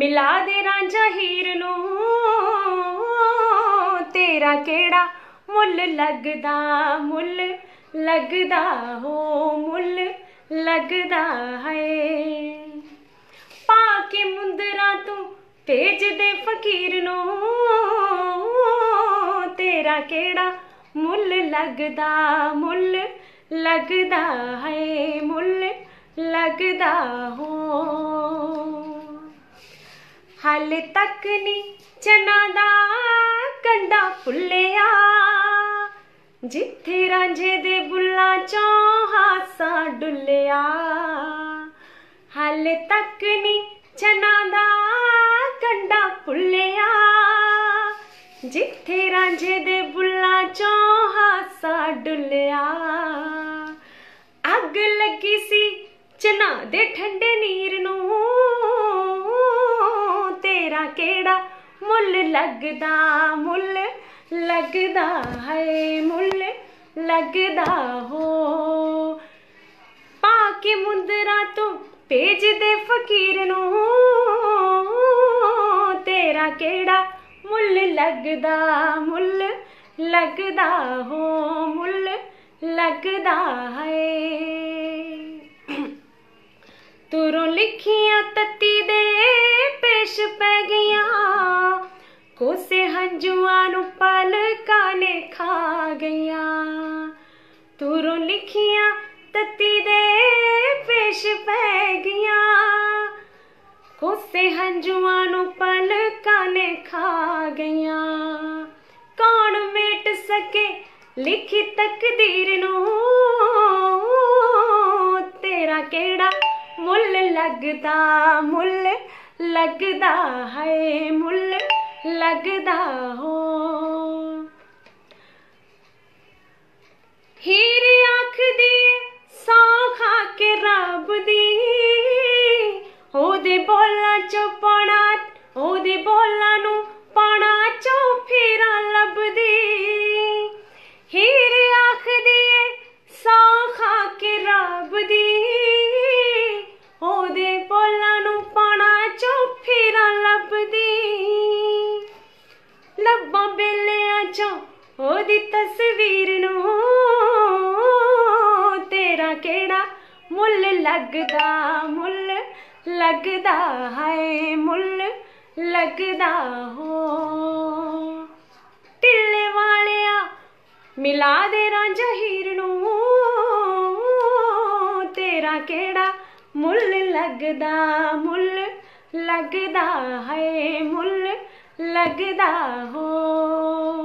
मिला दे रांझा हीर नू तेरा केड़ा मुल लगदा हो मुल लगदा है। पाके मुंदरा तू भेज दे फकीर नू तेरा केड़ा मुल लगदा है मुल लगदा हो। हाले तक नी चना दा कंडा फुल्लिया जिथे रांझे दे बुल्लां चों हासा डुल्लिया। हाले तक नी चना दा कंडा फुल्लिया जिथे रांझे दे बुल्लां चों हासा डुल्लिया। अग लगी सी चना दे ठंडे नीर नू तेरा केड़ा मुल लगदा है मुल लगदा हो। पाके मुंदरा तू भेज दे फकीर नू तेरा केड़ा मुल लगदा हो मुल लगदा है। तुरों लिखियां तत्ती दे पेश पै गईयां कोसे हंजुआं नू पलकां ने खा गईयां। तुरों लिखियां तत्ती दे पेश पै गईयां कोसे हंजुआं नू पलकां ने खा गईयां। कौन मेट सके लिखी तकदीर नू तेरा केड़ा मुल लगदा है मुल लगदा हो। हीर आखदी सौ खा के रब दी ओदे बोलां चों पौना ओदे बोलां नू पौना चों फेरा लभदी। हीर आखदी सौ खा के रब दी ओदे बोलां नू पौना चों फेरा लभदी। लब्बां बेलियां चों ओदी तस्वीर नू तेरा केड़ा मुल लगदा है मुल लगदा हो। टिल्ले वालिया मिला दे रांझा हीर नू तेरा केड़ा मुल लगदा है मुल लगदा हो।